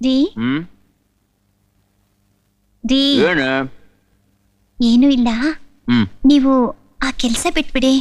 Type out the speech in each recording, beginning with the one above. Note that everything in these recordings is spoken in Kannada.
ರೀ ರೀ ಏನು ಇಲ್ಲ, ನೀವು ಆ ಕೆಲಸ ಬಿಟ್ಬಿಡಿ.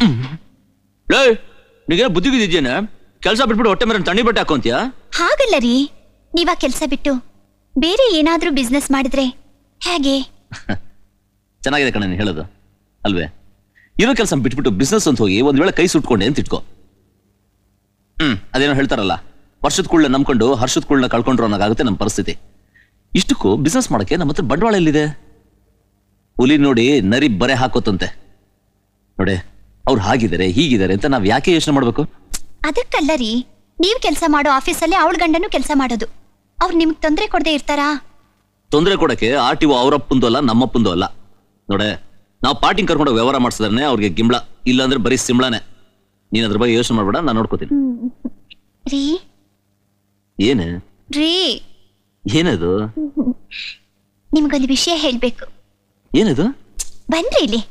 ನಿಗೆ ಬುದ್ಧಿ ಬಿದ್ದಿದ್ದೇನೆ, ಕೆಲಸ ಬಿಟ್ಬಿಟ್ಟು ಹೊಟ್ಟೆ ಮೇಲೆ ತಣ್ಣಿ ಬಟ್ಟೆ ಹಾಕೊಂತೀಯ? ಹಾಗಲ್ಲ ರೀ, ನೀವ್ ಆ ಕೆಲಸ ಬಿಟ್ಟು ಬೇರೆ ಏನಾದ್ರೂ ಬಿಸ್ನೆಸ್ ಮಾಡಿದ್ರೆ ಹೇಗೆ? ಚೆನ್ನಾಗಿದೆ ಕಣ ನೀನು ಹೇಳೋದು ಅಲ್ವೇ? ಇರೋ ಕೆಲಸ ಬಿಟ್ಬಿಟ್ಟು ಬಿಸ್ನೆಸ್ ಅಂತ ಹೋಗಿ ಒಂದ್ ವೇಳೆ ಕೈ ಸುಟ್ಕೊಂಡೆ ಅಂತ ಇಟ್ಕೋ. ಅದೇನೋ ಹೇಳ್ತಾರಲ್ಲ, ವರ್ಷದ ಕುಳ್ಳ ನಂಬ್ಕೊಂಡು ಹರ್ಷದ ಕುಳ್ಳ ಕಳ್ಕೊಂಡ್ರು ಅನ್ನೋದಾಗುತ್ತೆ ನಮ್ಮ ಪರಿಸ್ಥಿತಿ. ಇಷ್ಟಕ್ಕೂ ಬಿಸ್ನೆಸ್ ಮಾಡಕ್ಕೆ ನಮ್ಮ ಹತ್ರ ಬಂಡವಾಳ ಎಲ್ಲಿದೆ? ಹುಲಿ ನೋಡಿ ನರಿ ಬರೆ ಹಾಕೋತಂತೆ ನೋಡಿ. ಅವ್ರು ಹಾಗಿದ್ದಾರೆ ಹೀಗಿದ್ದಾರೆ ಅಂತ ನಾವ್ ಯಾಕೆ ಯೋಚನೆ ಮಾಡ್ಬೇಕು? ಅದಕ್ಕಲ್ಲ ರೀ, ನೀವ್ ಕೆಲಸ ಮಾಡೋ ಆಫೀಸಲ್ಲಿ ಅವಳ ಗಂಡನು ಕೆಲಸ ಮಾಡೋದು. ಅವ್ರು ನಿಮ್ಗೆ ತೊಂದರೆ ಕೊಡದೆ ಇರ್ತಾರಾ? ತೊಂದರೆ ಕೊಡಕ್ಕೆ ಆರ್ಟಿಒ ಅವರಪ್ಪಂದು ಅಲ್ಲ ನಮ್ಮಪ್ಪಂದು ಅಲ್ಲ ನೋಡೆ. ನಾವು ಪಾರ್ಟಿಂಗ್ ಕರ್ಕೊಂಡು ವ್ಯವಹಾರ ಮಾಡಿಸಿದ್ರೆ ಅವ್ರಿಗೆ ಗಿಂಬಳ, ಇಲ್ಲಾಂದ್ರೆ ಬರೀ ಸಿಂಬಳನೆ. ನೀನ್ ಅದ್ರ ಬಗ್ಗೆ ಯೋಚನೆ ಮಾಡ್ಬೇಡ, ನಾನು ನೋಡ್ಕೋತೀನಿ. ರೀ ಏನೇ ರೀ, ಏನದು? ನಿಮ್ಗೊಂದು ವಿಷಯ ಹೇಳ್ಬೇಕು. ಏನದು? ಬನ್ರಿ ಇಲ್ಲಿ.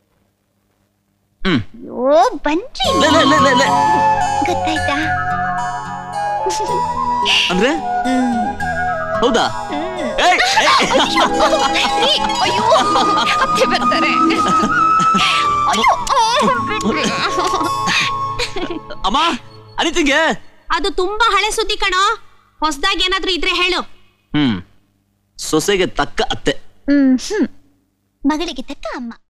ಓ ಬನ್ರಿ. ಗೊತ್ತಾಯ್ತಾ? ಅಂದ್ರೆ ಹೌದಾ? ಬರ್ತಾರೆ. ಅಮ್ಮ ಅನಿತಿಗೆ ಅದು ತುಂಬಾ ಹಳೆ ಸುದ್ದಿ ಕಣೋ, ಹೊಸದಾಗಿ ಏನಾದ್ರೂ ಇದ್ರೆ ಹೇಳು. ಸೊಸೆಗೆ ತಕ್ಕ ಅತ್ತೆ, ಮಗಳಿಗೆ ತಕ್ಕ ಅಮ್ಮ.